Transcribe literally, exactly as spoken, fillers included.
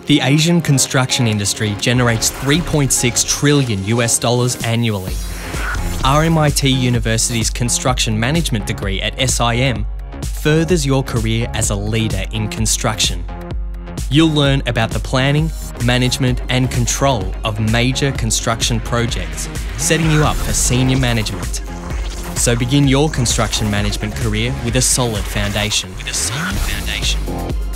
The Asian construction industry generates three point six trillion US dollars annually. R M I T University's construction management degree at S I M furthers your career as a leader in construction. You'll learn about the planning, management and control of major construction projects, setting you up for senior management. So begin your construction management career with a solid foundation. With a solid foundation.